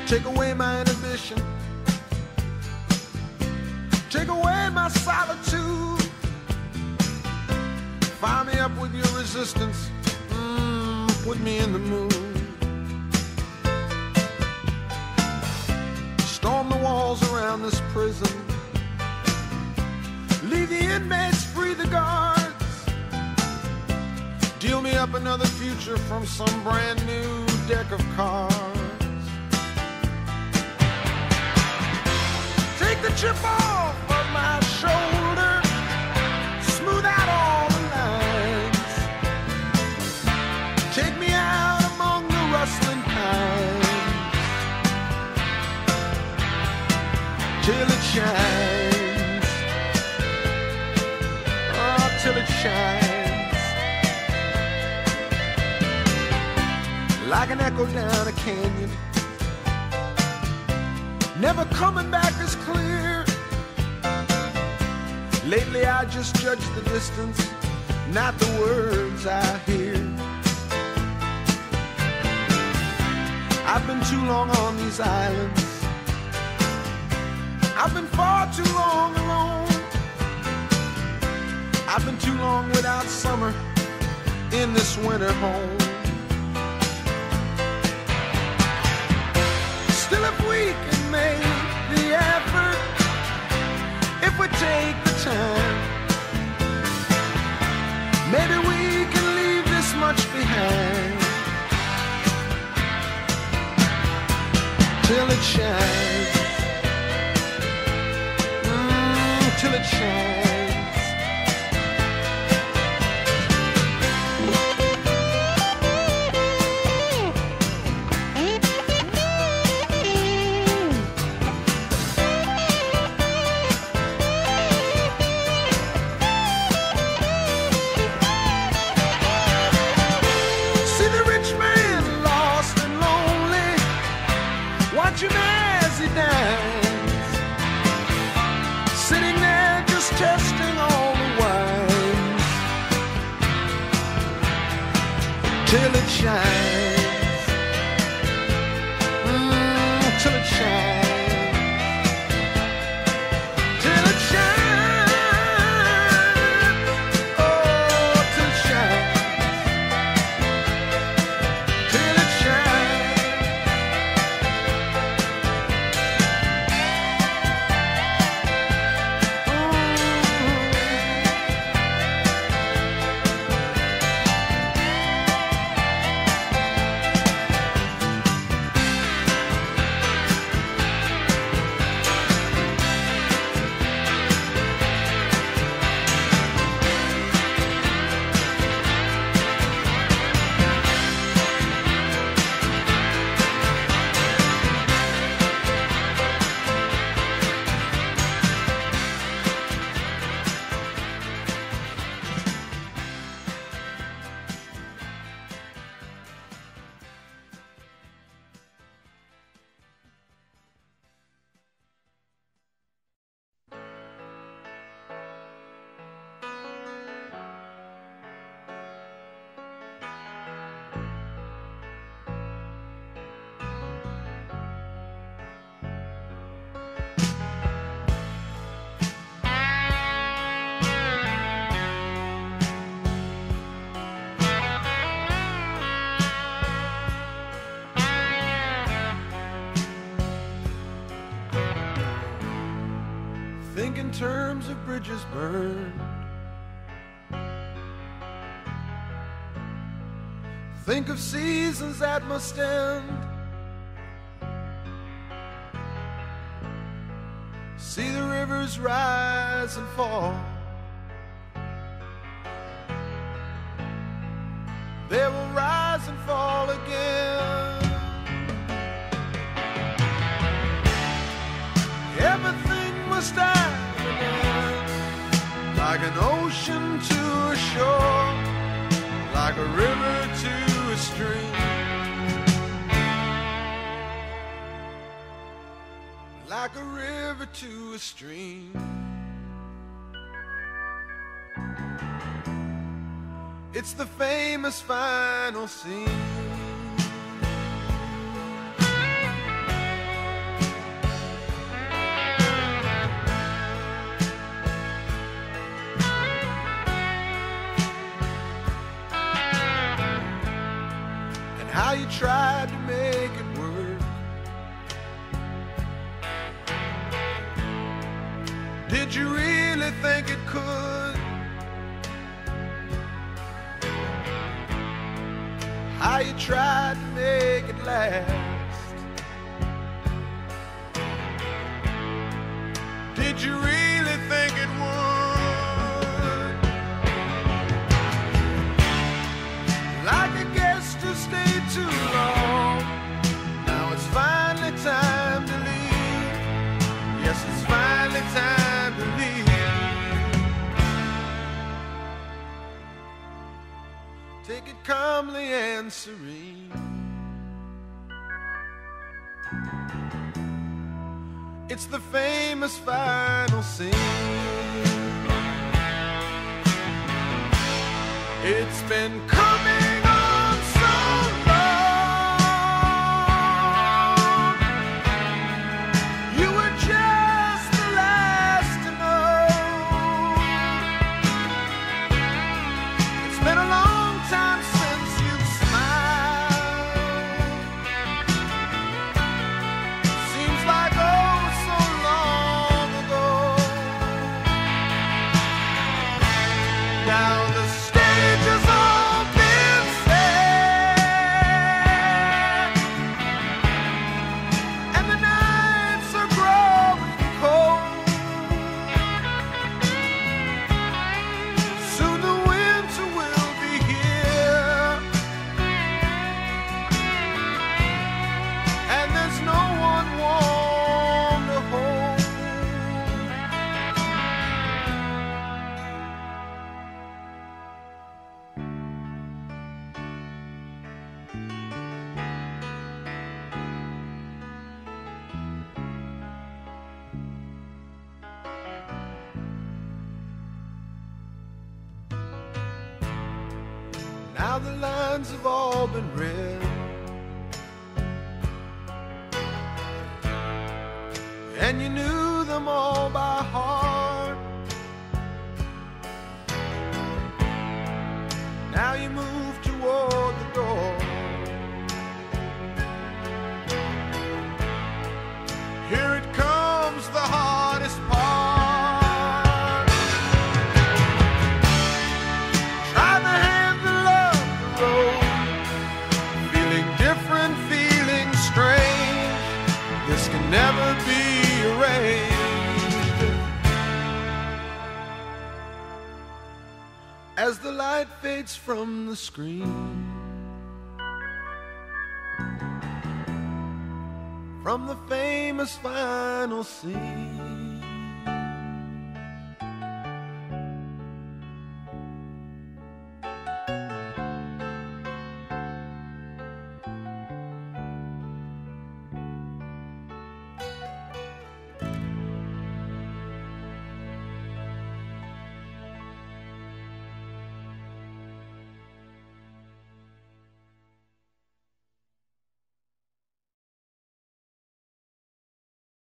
Take away my inhibition, take away my solitude. Fire me up with your resistance, put me in the mood. Storm the walls around this prison, leave the inmates free, the guards. Deal me up another future from some brand new deck of cards. Take the chip off of my shoulder, smooth out all the lines. Take me out among the rustling pines, till it shines, oh, till it shines, like an echo down a canyon, never coming back as clear. Lately I just judge the distance, not the words I hear. I've been too long on these islands, I've been far too long alone. I've been too long without summer in this winter home. Still, if we can make the effort, if we take the time, maybe we can leave this much behind, till it shines, till it shines. Watch him as he dines, sitting there just testing all the wines, till it shines, till it shines, till it shines, oh, till it shines, till it shines. Think in terms of bridges burned, think of seasons that must end, see the rivers rise and fall, they will rise and fall again. Everything must have an end, like an ocean to a shore, like a river to a stream, like a river to a stream. It's the famous final scene. how you tried to make it work. Did you really think it could? How you tried to make it last. Did you really think it would? Like a guest who stayed too long, now it's finally time to leave. Yes, it's finally time to leave. Take it calmly and serene. It's the famous final scene. It's been coming on so long. You were just the last to know. It's been a long time since you've smiled. Seems like oh so long ago. Now the stage has all been set, and the nights are growing cold. Soon the winter will be here, and there's no one warm to hold. Now the lines have all been read, and you knew them all by heart. Now you move toward the door. Here it comes, the hardest part. Try the hand that loved the road, feeling different, feeling strange. This can never be arranged. As the light fades from the screen, from the famous final scene,